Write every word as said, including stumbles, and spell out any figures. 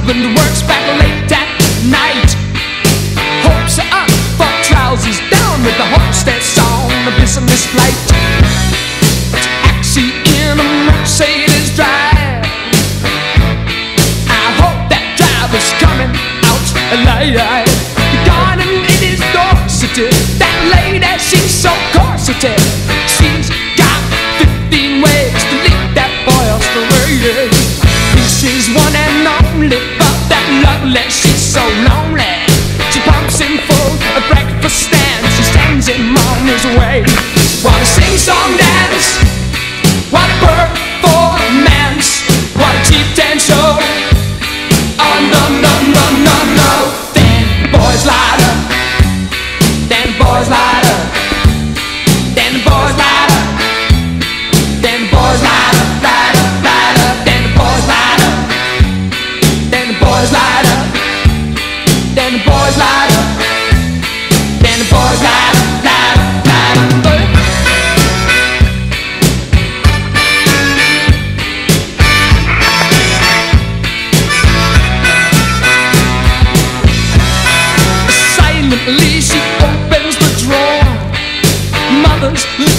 husband works back late at night. Hopes are up for trousers down with the horse that's on a business flight. Taxi in a Mercedes drive. I hope that driver's coming out alive. Garden in his Dorsety, that lady, she's so corseted. She's got fifteen ways to lead that boy astray. This is one and only, but that lovely, she's so lonely. She pumps him full of breakfast and she sends him on his way. What a sing-song dance, what a performance, what a cheap dance show. Oh no, no, no, no, no. Then the boys light up, then the boys light up, then the boys light up, then the boys light up, light up, light up, then the boys light up, then the boys light up, then the boys light up, then the boys light up, light up, light up. Silently she opens the drawer. Mother's